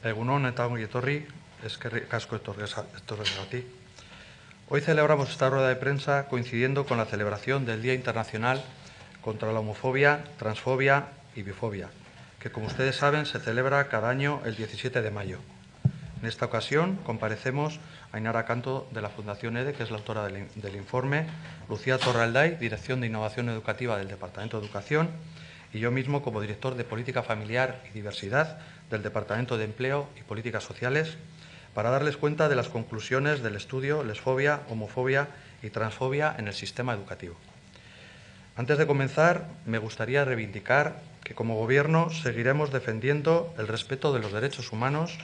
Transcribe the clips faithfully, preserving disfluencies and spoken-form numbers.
Egunon eta ongi etorri, eskerrik asko etorriagatik. Hoy celebramos esta rueda de prensa coincidiendo con la celebración del Día Internacional contra la Homofobia, Transfobia y Bifobia, que, como ustedes saben, se celebra cada año el diecisiete de mayo. En esta ocasión comparecemos a Ainara Canto, de la Fundación EDE, que es la autora del, del informe, Lucía Torralday, Dirección de Innovación Educativa del Departamento de Educación, y yo mismo como director de Política Familiar y Diversidad del Departamento de Empleo y Políticas Sociales, para darles cuenta de las conclusiones del estudio Lesfobia, Homofobia y Transfobia en el sistema educativo. Antes de comenzar, me gustaría reivindicar que como Gobierno seguiremos defendiendo el respeto de los derechos humanos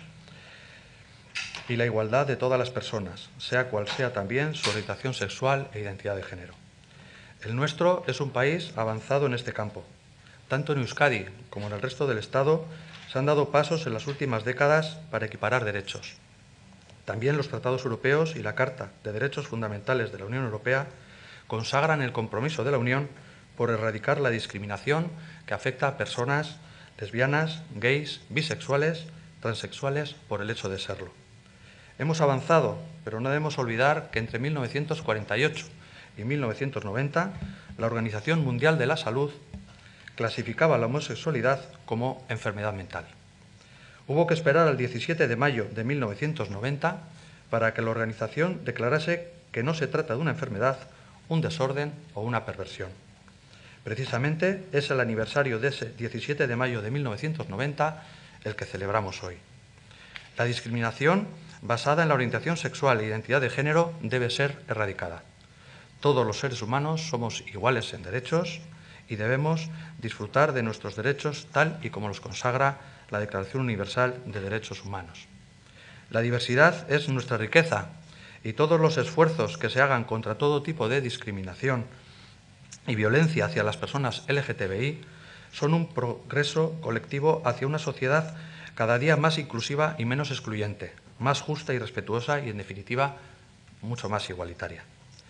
y la igualdad de todas las personas, sea cual sea también su orientación sexual e identidad de género. El nuestro es un país avanzado en este campo. Tanto en Euskadi como en el resto del Estado se han dado pasos en las últimas décadas para equiparar derechos. También los tratados europeos y la Carta de Derechos Fundamentales de la Unión Europea consagran el compromiso de la Unión por erradicar la discriminación que afecta a personas lesbianas, gays, bisexuales, transexuales por el hecho de serlo. Hemos avanzado, pero no debemos olvidar que entre mil novecientos cuarenta y ocho y mil novecientos noventa la Organización Mundial de la Salud clasificaba la homosexualidad como enfermedad mental. Hubo que esperar al diecisiete de mayo de mil novecientos noventa para que la organización declarase que no se trata de una enfermedad, un desorden o una perversión. Precisamente es el aniversario de ese diecisiete de mayo de mil novecientos noventa el que celebramos hoy. La discriminación basada en la orientación sexual e identidad de género debe ser erradicada. Todos los seres humanos somos iguales en derechos y debemos disfrutar de nuestros derechos tal y como los consagra la Declaración Universal de Derechos Humanos. La diversidad es nuestra riqueza y todos los esfuerzos que se hagan contra todo tipo de discriminación y violencia hacia las personas L G T B I son un progreso colectivo hacia una sociedad cada día más inclusiva y menos excluyente, más justa y respetuosa y, en definitiva, mucho más igualitaria.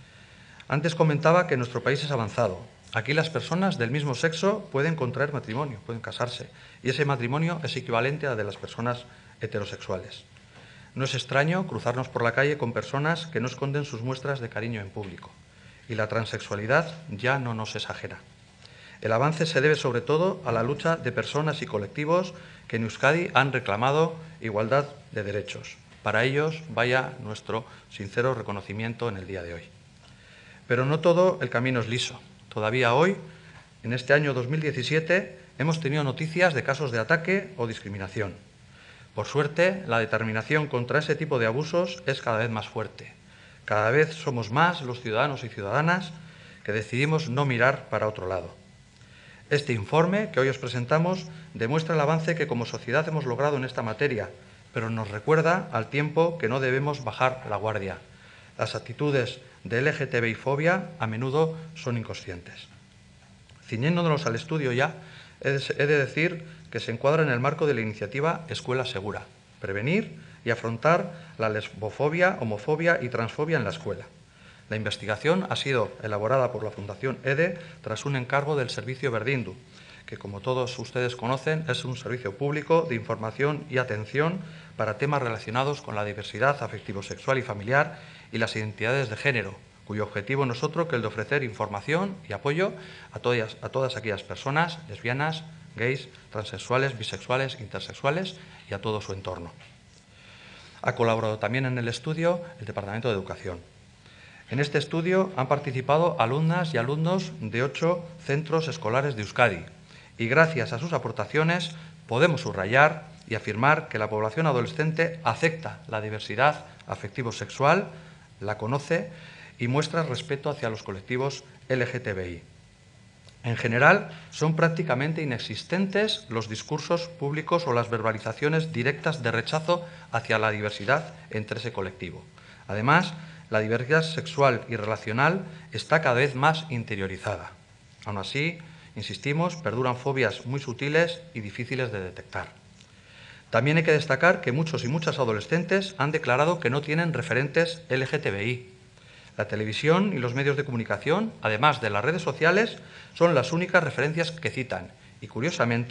Antes comentaba que nuestro país es avanzado. Aquí las personas del mismo sexo pueden contraer matrimonio, pueden casarse, y ese matrimonio es equivalente al de las personas heterosexuales. No es extraño cruzarnos por la calle con personas que no esconden sus muestras de cariño en público, y la transexualidad ya no nos es ajena. El avance se debe sobre todo a la lucha de personas y colectivos que en Euskadi han reclamado igualdad de derechos. Para ellos vaya nuestro sincero reconocimiento en el día de hoy. Pero no todo el camino es liso. Todavía hoy, en este año dos mil diecisiete, hemos tenido noticias de casos de ataque o discriminación. Por suerte, la determinación contra ese tipo de abusos es cada vez más fuerte. Cada vez somos más los ciudadanos y ciudadanas que decidimos no mirar para otro lado. Este informe que hoy os presentamos demuestra el avance que como sociedad hemos logrado en esta materia, pero nos recuerda al tiempo que no debemos bajar la guardia. Las actitudes de L G T B I fobia a menudo son inconscientes. Ciñéndonos al estudio ya, he de decir que se encuadra en el marco de la iniciativa Escuela Segura, prevenir y afrontar la lesbofobia, homofobia y transfobia en la escuela. La investigación ha sido elaborada por la Fundación EDE tras un encargo del Servicio Berdindu, que, como todos ustedes conocen, es un servicio público de información y atención para temas relacionados con la diversidad afectivo-sexual y familiar y las identidades de género, cuyo objetivo no es otro que el de ofrecer información y apoyo a todas, a todas aquellas personas lesbianas, gays, transexuales, bisexuales, intersexuales y a todo su entorno. Ha colaborado también en el estudio el Departamento de Educación. En este estudio han participado alumnas y alumnos de ocho centros escolares de Euskadi y gracias a sus aportaciones podemos subrayar y afirmar que la población adolescente acepta la diversidad afectivo-sexual, la conoce y muestra respeto hacia los colectivos L G T B I. En general, son prácticamente inexistentes los discursos públicos o las verbalizaciones directas de rechazo hacia la diversidad entre ese colectivo. Además, la diversidad sexual y relacional está cada vez más interiorizada. Aún así, insistimos, perduran fobias muy sutiles y difíciles de detectar. También hay que destacar que muchos y muchas adolescentes han declarado que no tienen referentes L G T B I. La televisión y los medios de comunicación, además de las redes sociales, son las únicas referencias que citan y, curiosamente,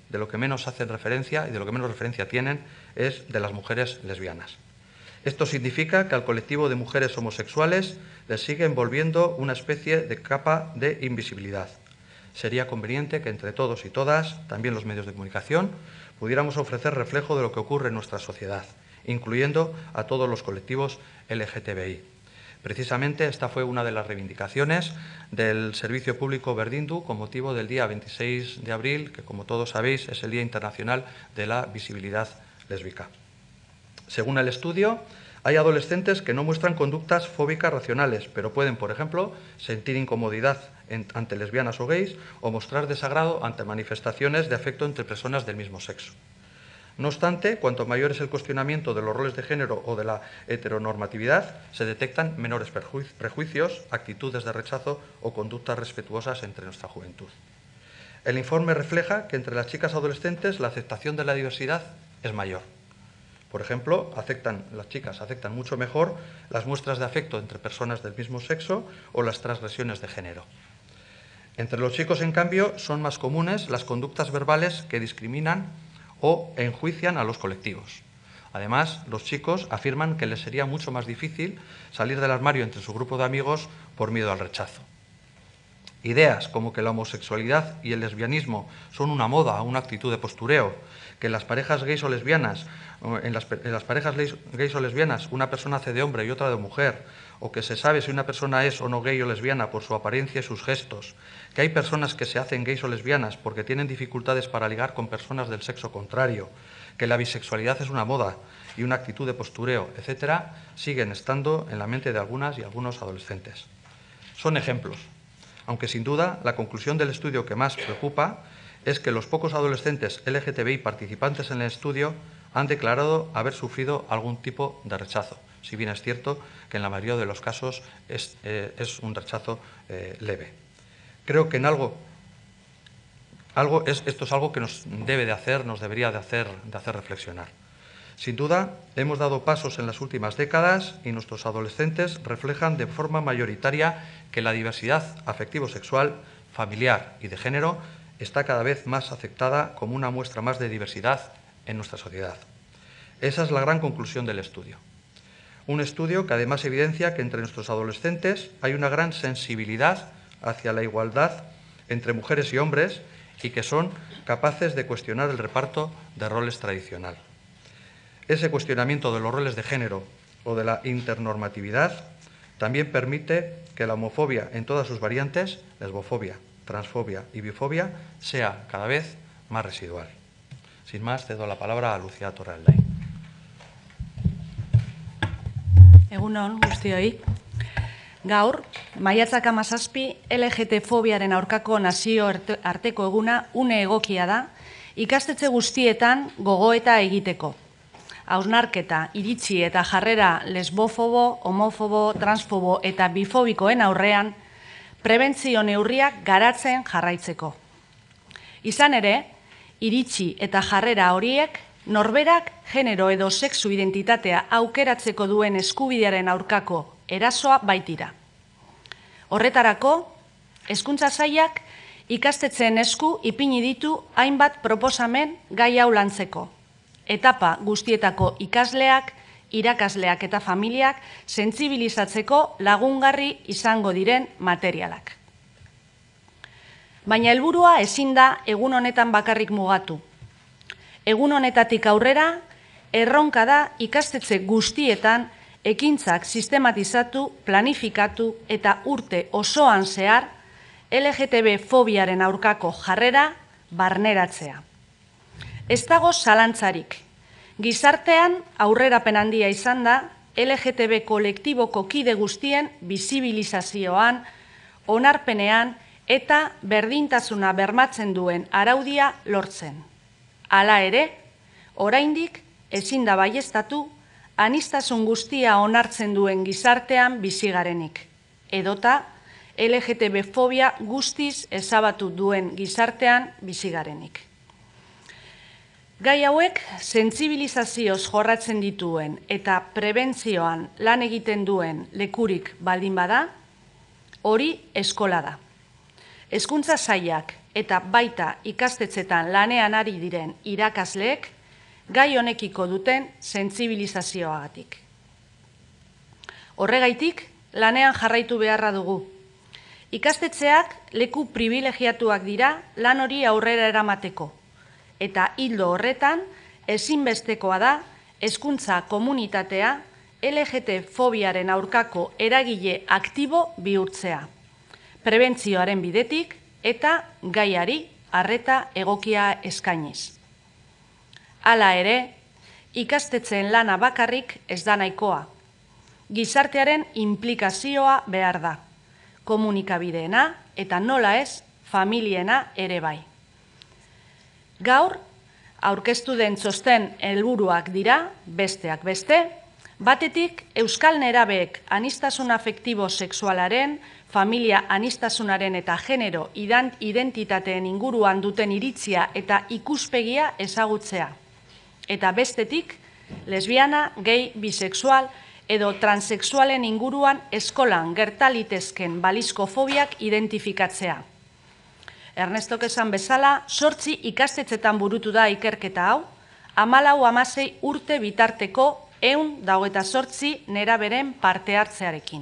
de lo que menos hacen referencia y de lo que menos referencia tienen es de las mujeres lesbianas. Esto significa que al colectivo de mujeres homosexuales les sigue envolviendo una especie de capa de invisibilidad. Sería conveniente que entre todos y todas, también los medios de comunicación, pudiéramos ofrecer reflejo de lo que ocurre en nuestra sociedad, incluyendo a todos los colectivos L G T B I. Precisamente esta fue una de las reivindicaciones del Servicio Público Berdindu con motivo del día veintiséis de abril, que como todos sabéis es el Día Internacional de la Visibilidad Lésbica. Según el estudio, hay adolescentes que no muestran conductas fóbicas racionales, pero pueden, por ejemplo, sentir incomodidad en, ante lesbianas o gays o mostrar desagrado ante manifestaciones de afecto entre personas del mismo sexo. No obstante, cuanto mayor es el cuestionamiento de los roles de género o de la heteronormatividad, se detectan menores prejuicios, actitudes de rechazo o conductas respetuosas entre nuestra juventud. El informe refleja que entre las chicas adolescentes la aceptación de la diversidad es mayor. Por ejemplo, aceptan, las chicas aceptan mucho mejor las muestras de afecto entre personas del mismo sexo o las transgresiones de género. Entre los chicos, en cambio, son más comunes las conductas verbales que discriminan o enjuician a los colectivos. Además, los chicos afirman que les sería mucho más difícil salir del armario entre su grupo de amigos por miedo al rechazo. Ideas como que la homosexualidad y el lesbianismo son una moda, una actitud de postureo, que en las parejas gays o lesbianas, en las, en las parejas gays o lesbianas una persona hace de hombre y otra de mujer, o que se sabe si una persona es o no gay o lesbiana por su apariencia y sus gestos, que hay personas que se hacen gays o lesbianas porque tienen dificultades para ligar con personas del sexo contrario, que la bisexualidad es una moda y una actitud de postureo, etcétera, siguen estando en la mente de algunas y algunos adolescentes. Son ejemplos, aunque sin duda la conclusión del estudio que más preocupa es que los pocos adolescentes L G T B I participantes en el estudio han declarado haber sufrido algún tipo de rechazo, si bien es cierto que en la mayoría de los casos es, eh, es un rechazo eh, leve. Creo que en algo, algo es, esto es algo que nos debe de hacer, nos debería de hacer, de hacer reflexionar. Sin duda, hemos dado pasos en las últimas décadas y nuestros adolescentes reflejan de forma mayoritaria que la diversidad afectivo-sexual, familiar y de género está cada vez más aceptada como una muestra más de diversidad en nuestra sociedad. Esa es la gran conclusión del estudio. Un estudio que además evidencia que entre nuestros adolescentes hay una gran sensibilidad hacia la igualdad entre mujeres y hombres y que son capaces de cuestionar el reparto de roles tradicional. Ese cuestionamiento de los roles de género o de la internormatividad también permite que la homofobia en todas sus variantes, lesbofobia, transfobia y bifobia, sea cada vez más residual. Sin más, cedo la palabra a Lucía Torraldain. Egunon, guztioi. Gaur, maiatzak hamazazpi L G T fobiaren aurkako nazio arteko eguna une egokia da, ikastetxe guztietan gogoeta egiteko. Hausnarketa, iritzi eta jarrera lesbofobo, homofobo, transfobo eta bifobikoen aurrean prebentzio neurriak garatzen jarraitzeko. Izan ere, iritzi eta jarrera horiek norberak genero edo sexu identitatea aukeratzeko duen eskubidearen aurkako erasoa baitira. Horretarako, hezkuntza sailak ikastetxeen esku ipini ditu hainbat proposamen gai hau lantzeko. Etapa guztietako ikasleak, irakasleak eta familiak sentsibilizatzeko lagungarri izango diren materialak. Baina helburua ezin da egun honetan bakarrik mugatu. Egun honetatik aurrera, erronka da ikastetxe guztietan ekintzak sistematizatu, planifikatu eta urte osoan zehar L G T B fobiaren aurkako jarrera barneratzea. Ez dago zalantzarik. Gizartean aurrerapen handia izan da L G T B kolektiboko kide guztien bizibilizazioan, onarpenean eta berdintasuna bermatzen duen araudia lortzen. Hala ere, oraindik ezin da baieztatu aniztasun guztia onartzen duen gizartean bizigarenik, edota L G T B fobia guztiz ezabatu duen gizartean bizigarenik. Gai hauek sentsibilizazioz jorratzen dituen eta prebentzioan lan egiten duen lekurik baldin bada, hori eskola da. Hezkuntza sailak eta baita ikastetxetan lanean ari diren irakasleek gai honekiko duten sentsibilizazioagatik. Horregaitik, lanean jarraitu beharra dugu. Ikastetxeak leku privilegiatuak dira lan hori aurrera eramateko, eta hildo horretan ezinbestekoa da hezkuntza komunitatea L G B T fobiaren aurkako eragile aktibo bihurtzea, prebentzioaren bidetik eta gaiari arreta egokia eskainiz. Hala ere, ikastetxeen lana bakarrik ez da nahikoa. Gizartearen implikazioa behar da, komunikabideena eta nola ez familiena ere bai. Gaur, aurkeztu den txosten helburuak dira, besteak beste, batetik euskal nerabeek anistasun afektibo sexualaren, familia anistasunaren eta genero identitateen inguruan duten iritzia eta ikuspegia ezagutzea. Eta bestetik, lesbiana, gay, bisexual edo transexualen inguruan eskolan gertalitezken balizko fobiak identifikatzea. Ernestok esan bezala, zortzi ikastetxetan burutu da ikerketa hau, hamalau hamasei urte bitarteko ehun eta hogeita zortzi neraberen parte hartzearekin.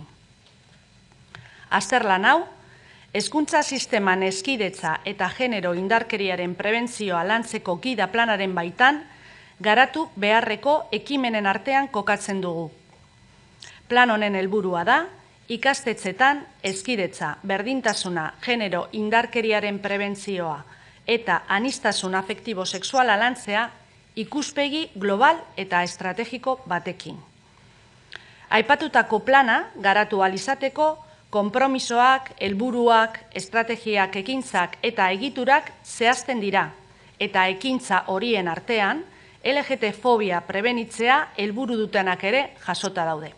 Azterlan hau, hezkuntza sisteman hezkidetza eta genero indarkeriaren prebentzioa lantzeko gida planaren baitan, garatu beharreko ekimenen artean kokatzen dugu. Plan honen helburua da, ikastetxetan hezkidetza, berdintasuna, genero indarkeriaren prebentzioa eta anistasun afektibo sexuala lantzea ikuspegi global eta estrategiko batekin. Aipatutako plana garatu ahal izateko, konpromisoak, helburuak, estrategiak, ekintzak eta egiturak zehazten dira, eta ekintza horien artean, L G B T fobia prebenitzea helburu dutenak ere jasota daude.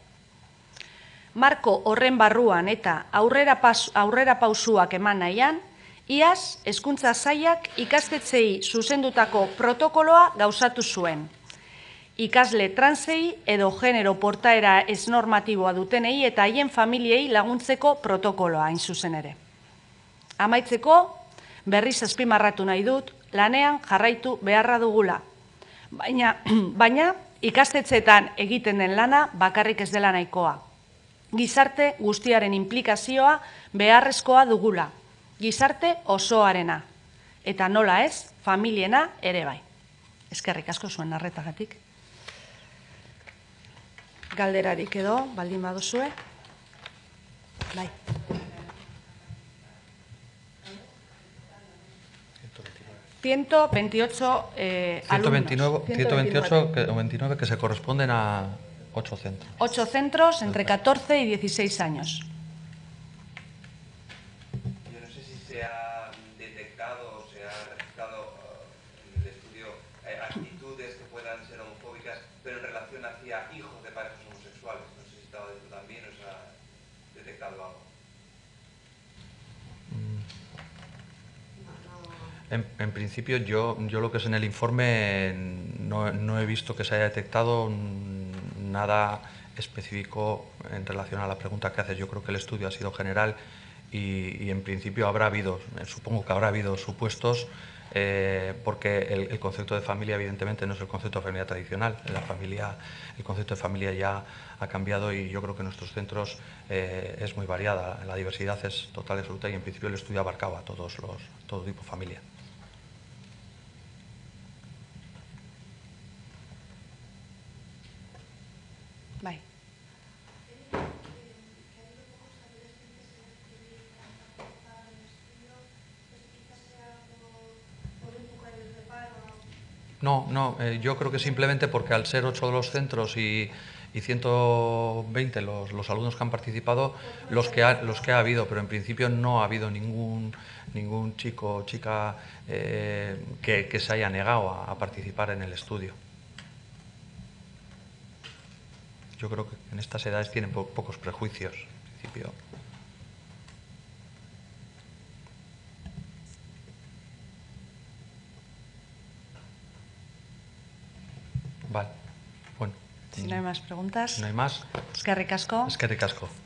Marko horren barruan eta aurrera pausuak eman nahian, iaz hezkuntza sailak ikastetxeei zuzendutako protokoloa gauzatu zuen. Ikasle transei edo genero portaera ez normatiboa dutenei eta haien familiei laguntzeko protokoloa hain zuzen ere. Amaitzeko, berriz azpimarratu nahi dut, lanean jarraitu beharra dugula. Baina, baina ikastetxeetan egiten den lana bakarrik ez dela nahikoa. Gizarte guztiaren implikazioa beharrezkoa dugula. Gizarte osoarena. Eta nola ez, familiena ere bai. Eskerrik asko zuen arretagatik. Galderarik edo, baldin baduzue. Bai. ciento veintiocho eh, ciento veintinueve, alumnos. ciento veintiocho que, o veintinueve que se corresponden a ocho centros. Ocho centros entre catorce y dieciséis años. Yo no sé si se ha detectado o se ha registrado en el estudio eh, actitudes que puedan ser homofóbicas, pero en relación hacia hijos de parejas homosexuales. No sé si estaba dentro también o se ha detectado algo. En, en principio, yo, yo lo que es en el informe no, no he visto que se haya detectado nada específico en relación a la pregunta que haces. Yo creo que el estudio ha sido general y, y en principio habrá habido, supongo que habrá habido supuestos, eh, porque el, el concepto de familia evidentemente no es el concepto de familia tradicional. La familia, el concepto de familia ya ha cambiado y yo creo que en nuestros centros eh, es muy variada. La diversidad es total y absoluta y en principio el estudio abarcaba todos los, todo tipo de familia. Bai. No, no, eh, yo creo que simplemente porque al ser ocho de los centros y, y ciento veinte los, los alumnos que han participado, los que ha, los que ha habido, pero en principio no ha habido ningún, ningún chico o chica eh, que, que se haya negado a, a participar en el estudio. Yo creo que en estas edades tienen po pocos prejuicios, en principio. Vale, bueno. Si no hay más preguntas. Si no hay más. Eskerrik asko. Eskerrik asko.